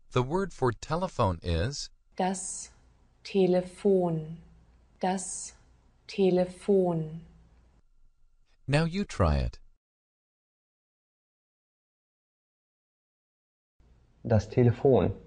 The word for telephone is das Telefon, das Telefon. Now you try it. Das Telefon.